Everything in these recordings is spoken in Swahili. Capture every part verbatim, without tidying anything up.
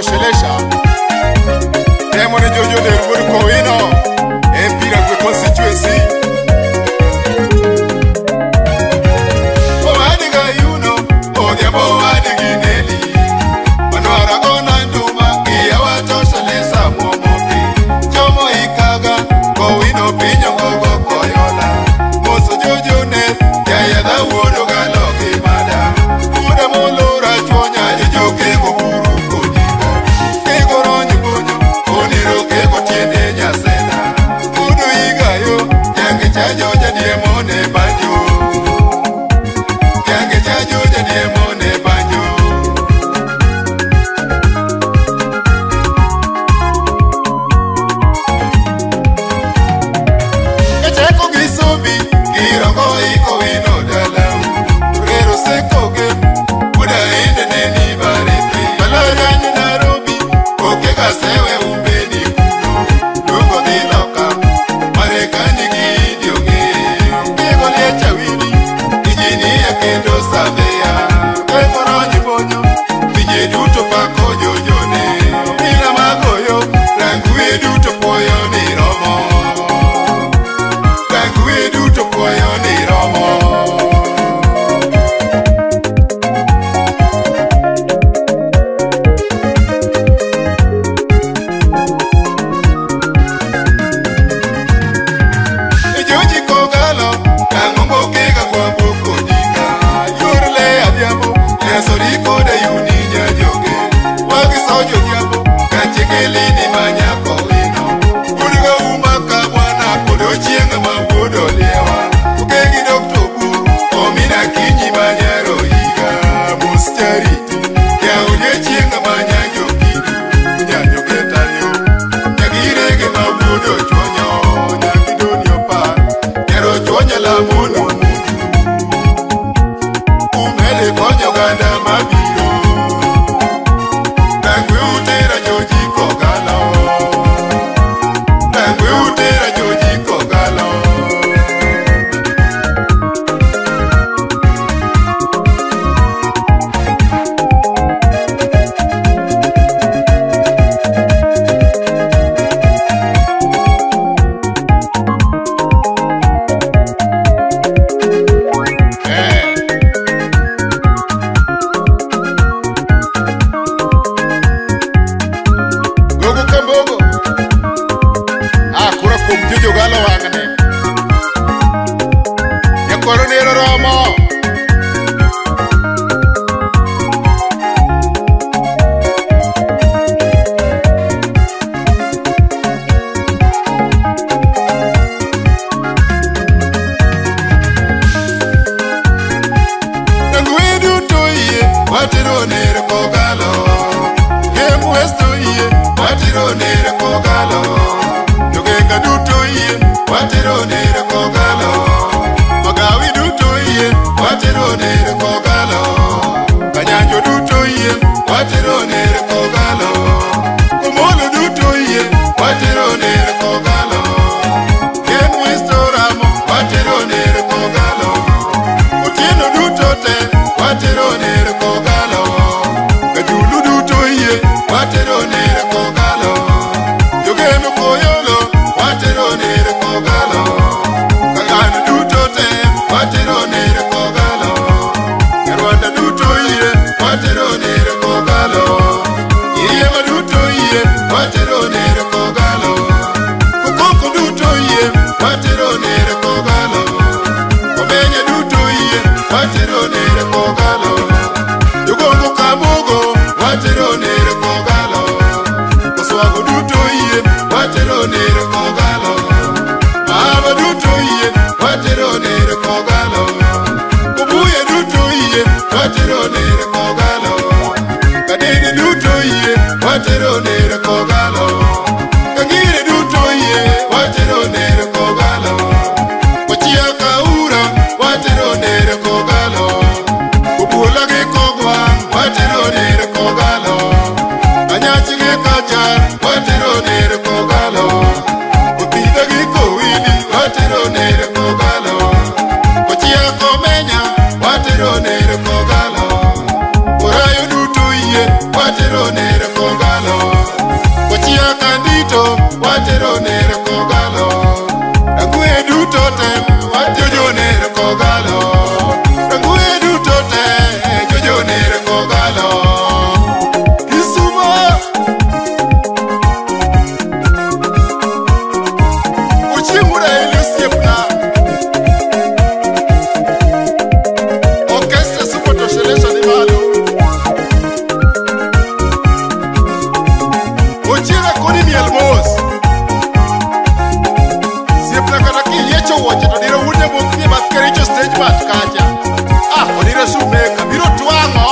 Shelesha Demone Jojo de Ruburu Kowino Empira Gwe constituency Owadiga yuno Odiabo wadigi neli Manwara gona nduma Iya wato Shelesa mwomopi Jomo ikaga Kowino pinyo ngogo koyola Moso Jojo ne Yaya da wodo galogi mada Uda molora chwonya Jojoke kuburu kodiga Kegoronyi bonyo Oniro kego tiende nyasena Udu igayo Yange chajo jadie mone banjo Yange chajo jadie mone banjo Echeko gisobi Girongo iko wino dalau Rero sekoge Uda inde neni barete Malaranyi Nairobi Okega sewe umbeni kuno Lungo diloka Marekani gidionge Kego liecha wini Kijini ya kendo savea Kego ronyi bonyo Vije duto pako jojone Mina magoyo Ranguye duto poyo ni romo Ranguye duto poyo ni romo Joji kogalo, kangombo kega kwa boko dinga Yurle adiambo, lesoriko de yuninya joge Wagi sojo diambo, kachekeli manyako wino Udiga umaka wana kodo chienga mabudo lewa Ukegi dokto buru, omina kinyi manyaro higa Mustariti, kia ulie chienga manyanyo kidu Nyanyo ketalyo, nyagirege mabudo chonyo Nyakidonyo pa, kero chonyo Kericho woche to diro wude mokni mas Kericho stage bat kacha. Ah, odire sumeka biro twango.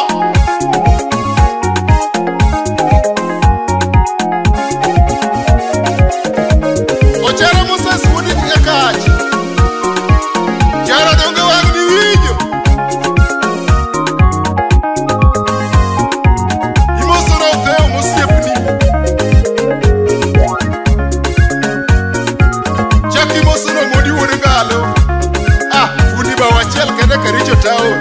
Ochera Moses wudi ke kacha. Jara donge wang ni winjo. Imosoro veo mosiepni. Jackie Mosoro modi wude galo. Ah, fundi ba wachiel kende Kericho town.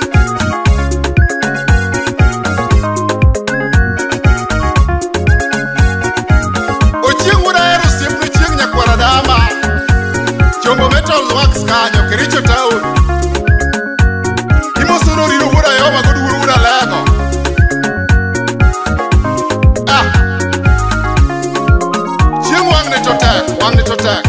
Ochieng wuda ero siepni chieng nyakwara dama. Chombo metal works kanyo Kericho town. Imosoro riro wuda yoma goduru wuda lago. Ah, chieng wang ne totak, wang ne totak.